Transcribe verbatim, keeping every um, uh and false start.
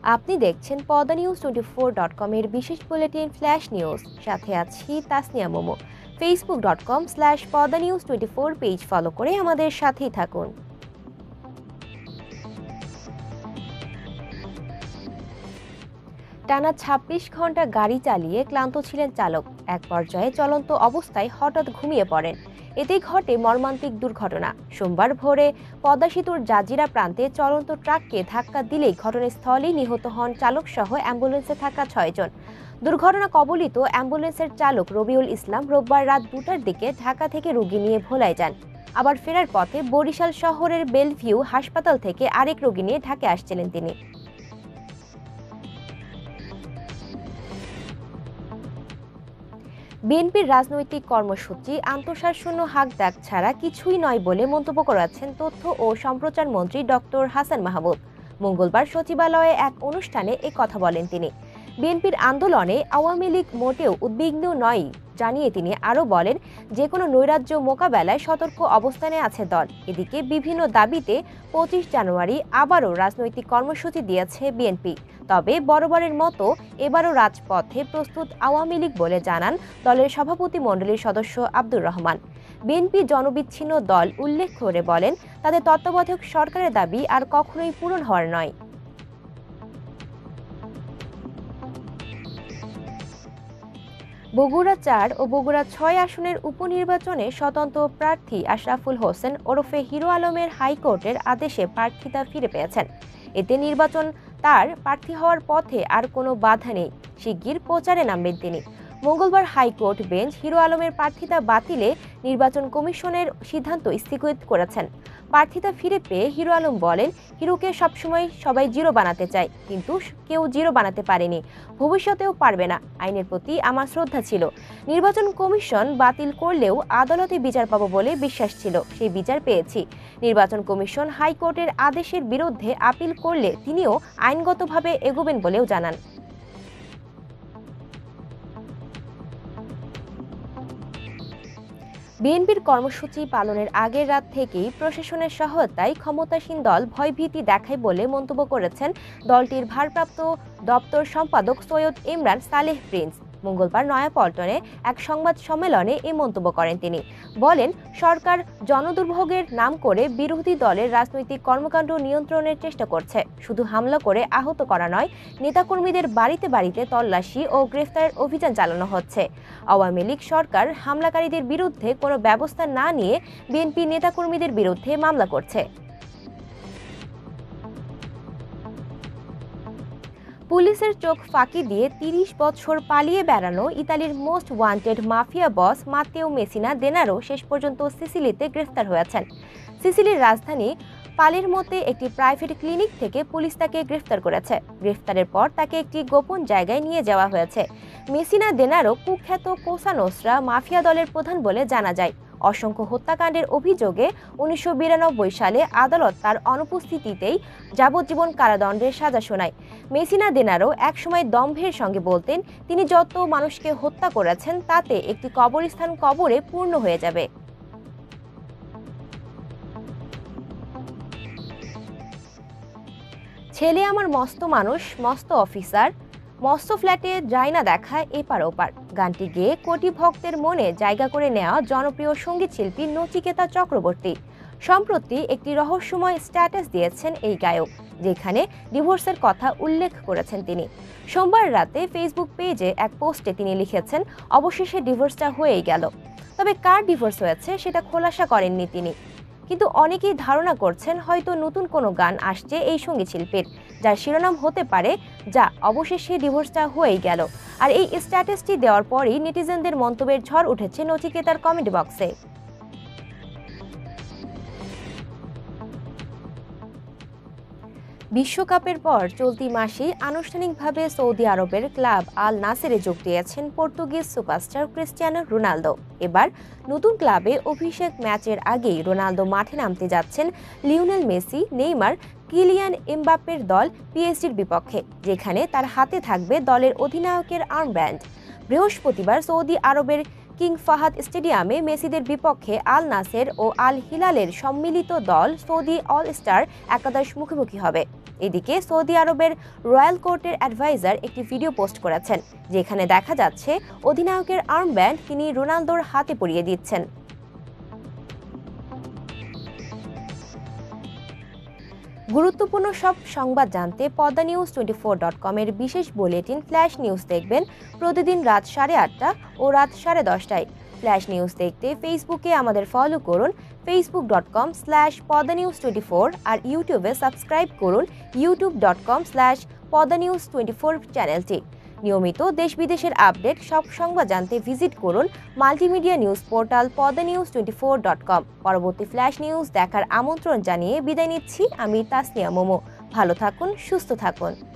আপনি দেখছেন Padma news twenty four dot com এর বিশেষ বুলেটিন ফ্ল্যাশ নিউজ। সাথে আছি Tasnia Momo. Facebook dot com slash Padma news twenty four page follow করে আমাদের সাথেই থাকুন। টানা ছাব্বিশ ঘন্টা গাড়ি চালিয়ে ক্লান্ত ছিলেন চালক। এক পর্যায়ে চলন্ত অবস্থায় হঠাৎ ঘুমিয়ে পড়েন। এতেই ঘটে মর্মান্তিক দুর্ঘটনা। সোমবার ভোরে পদ্মা সেতুর জাজিরা প্রান্তে চলন্ত ট্রাককে ধাক্কা দিলেই ঘটনাস্থলেই নিহত হন চালক সহ অ্যাম্বুলেন্সে থাকা ছয়জন। দুর্ঘটনা কবলিত অ্যাম্বুলেন্সের চালক রবিউল ইসলাম রোববার রাত দুটার দিকে ঢাকা থেকে রোগী নিয়ে ভোলায় যান। আবার ফেরার পথে বরিশাল শহরের বেলভিউ হাসপাতাল থেকে আরেক রোগী নিয়ে ঢাকা আসছিলেন তিনি। বিএনপির রাজনৈতিক কর্মসূচি আন্তঃশাসন হাকডাক ছাড়া কিছুই নয় বলে মন্তব্য করেছেন তথ্য ও সম্প্রচার মন্ত্রী ডক্টর হাসান মাহমুদ। মঙ্গলবার সচিবালয়ে এক অনুষ্ঠানে এ কথা বলেন তিনি। বিএনপির আন্দোলনে আওয়ামী লীগ মোটেও উদ্বিগ্ন নয় জানিয়ে তিনি আরও বলেন, যে কোনো নৈরাজ্য মোকাবেলায় সতর্ক অবস্থানে আছে দল। এদিকে বিভিন্ন দাবিতে পঁচিশ জানুয়ারি আবারও রাজনৈতিক কর্মসূচি দিয়েছে বিএনপি। তবে বরাবরের মতো এবারও রাজপথে প্রস্তুত আওয়ামী লীগ বলে জানান দলের সভাপতি মণ্ডলীর সদস্য আব্দুর রহমান। বিএনপি জনবিচ্ছিন্ন দল উল্লেখ করে বলেন, তাদের তত্ত্বাবধায়ক সরকারের দাবি আর কখনোই পূরণ হওয়ার নয়। বগুড়া চার ও বগুড়া ছয় আসনের উপনির্বাচনে স্বতন্ত্র প্রার্থী আশরাফুল হোসেন ওরফে হিরো আলমের হাইকোর্টের আদেশে প্রার্থিতা ফিরে পেয়েছেন। এতে নির্বাচন তার প্রার্থী হওয়ার পথে আর কোনো বাধা নেই। শিগগির প্রচারে নামবেন তিনি। মঙ্গলবার হাইকোর্ট বেঞ্চ হিরো আলমের প্রার্থিতা বাতিলে নির্বাচন কমিশনের সিদ্ধান্ত স্থগিত করেছেন। প্রার্থিতা ফিরে পেয়ে হিরো আলম বলেন, হিরোকে সবসময় সবাই জিরো বানাতে চায়, কিন্তু কেউ জিরো বানাতে পারেনি, ভবিষ্যতেও পারবে না। আইনের প্রতি আমার শ্রদ্ধা ছিল। নির্বাচন কমিশন বাতিল করলেও আদালতে বিচার পাবো বলে বিশ্বাস ছিল, সেই বিচার পেয়েছি। নির্বাচন কমিশন হাইকোর্টের আদেশের বিরুদ্ধে আপিল করলে তিনিও আইনগতভাবে এগোবেন বলেও জানান। বিএনপির কর্মসূচি পালনের আগের রাত থেকেই প্রশাসনের সহায়তায় ক্ষমতাসীন দল ভয়ভীতি দেখায় বলে মন্তব্য করেছেন দলটির ভারপ্রাপ্ত দপ্তর সম্পাদক সৈয়দ ইমরান সালেহ প্রিন্স। মঙ্গলবার নয়াপল্টনে এক সংবাদ সম্মেলনে এই মন্তব্য করেন তিনি। বলেন, সরকার জনদুর্ভোগের নাম করে বিরোধী দলের রাজনৈতিক কর্মকাণ্ড নিয়ন্ত্রণের চেষ্টা করছে। শুধু হামলা করে আহত করা নয়, নেতাকর্মীদের বাড়িতে বাড়িতে তল্লাশি ও গ্রেফতারের অভিযান চালানো হচ্ছে। আওয়ামী লীগ সরকার হামলাকারীদের বিরুদ্ধে কোনো ব্যবস্থা না নিয়ে বিএনপি নেতাকর্মীদের বিরুদ্ধে মামলা করছে। পুলিশের চোখ ফাঁকি দিয়ে তিরিশ বছর পালিয়ে বেড়ানো ইতালির most wanted mafia boss Matteo Messina Denaro শেষ পর্যন্ত সিসিলিতে গ্রেফতার হয়েছেন। সিসিলির রাজধানী পালেরমোতে একটি প্রাইভেট ক্লিনিক থেকে পুলিশ তাকে গ্রেফতার করেছে। গ্রেফতারের পর তাকে একটি গোপন জায়গায় নিয়ে যাওয়া হয়েছে। মেসিনা দেনারো কুখ্যাত কোসা নোস্ট্রা মাফিয়া দলের প্রধান বলে জানা যায়। অসংখ্য হত্যাকাণ্ডের অভিযোগে উনিশশো বিরানব্বই সালে আদালত তার অনুপস্থিতিতেই যাবজ্জীবন কারাদণ্ডের সাজা শোনায়। মেসিনা দেনারো একসময় দম্ভের সঙ্গে বলতেন, তিনি যত মানুষকে হত্যা করেছেন তাতে একটি কবরস্থান কবরে পূর্ণ হয়ে যাবে। ছেলে আমার মস্ত মানুষ, মস্ত অফিসার, মস্ত ফ্ল্যাটে যায় না দেখা এপার ওপার গানটি গেয়ে কোটি ভক্তের মনে জায়গা করে নেওয়া জনপ্রিয় সঙ্গীত শিল্পী নচিকেতা চক্রবর্তী সম্প্রতি একটি রহস্যময় স্ট্যাটাস দিয়েছেন এই গায়ক, যেখানে ডিভোর্সের কথা উল্লেখ করেছেন তিনি। সোমবার রাতে ফেসবুক পেজে এক পোস্টে তিনি লিখেছেন, অবশেষে ডিভোর্সটা হয়েই গেল। তবে কার ডিভোর্স হয়েছে সেটা খোলাসা করেননি তিনি। কিন্তু অনেকেই ধারণা করছেন হয়তো নতুন কোনো গান আসছে এই সঙ্গীত শিল্পীর, যার শিরোনাম হতে পারে যা অবশেষে ডিভোর্সটা হয়েই গেল। আর এই স্ট্যাটাসটি দেওয়ার পরই নেটিজেনদের মন্তব্যের ঝড় উঠেছে নচিকেতার কমেন্ট বক্সে। বিশ্বকাপের পর চলতি মাসেই আনুষ্ঠানিকভাবে সৌদি আরবের ক্লাব আল নাসেরে যোগ দিয়েছেন পর্তুগিজ সুপারস্টার ক্রিস্টিয়ানো রোনালদো। এবার নতুন ক্লাবে অভিষেক ম্যাচের আগেই রোনালদো মাঠে নামতে যাচ্ছেন লিওনেল মেসি, নেইমার, কিলিয়ান এমবাপ্পের দল পিএসজির বিপক্ষে, যেখানে তার হাতে থাকবে দলের অধিনায়কের আর্মব্যান্ড। বৃহস্পতিবার সৌদি আরবের কিং ফাহাদ স্টেডিয়ামে মেসিদের বিপক্ষে আল নাসের ও আল হিলালের সম্মিলিত দল সৌদি অল স্টার একাদশ মুখোমুখি হবে। এদিকে সৌদি আরবের রয়্যাল কোর্টের অ্যাডভাইজার একটি ভিডিও পোস্ট করেছেন, যেখানে দেখা যাচ্ছে অধিনায়কের আর্মব্যান্ড তিনি রোনালদোর হাতে পরিয়ে দিচ্ছেন। গুরুত্বপূর্ণ সব সংবাদ জানতে Padma news twenty four dot com এর বিশেষ বুলেটিন ফ্ল্যাশ নিউজ দেখবেন প্রতিদিন রাত সাড়ে আটটা ও রাত সাড়ে দশটায়। ফ্ল্যাশ নিউজ দেখতে ফেসবুকে আমাদের ফলো করুন Facebook dot com slash Padma news twenty four আর ইউটিউবে সাবস্ক্রাইব করুন YouTube dot com slash Padma news twenty four চ্যানেলটি। নিয়মিত দেশ বিদেশের আপডেট সব সংবাদ জানতে ভিজিট করুন multimedia news portal Padma news twenty four dot com. পরবর্তী ফ্ল্যাশ নিউজ দেখার আমন্ত্রণ জানিয়ে বিদায় নিচ্ছি আমি তাসনিয়া মোমো। ভালো থাকুন, সুস্থ থাকুন।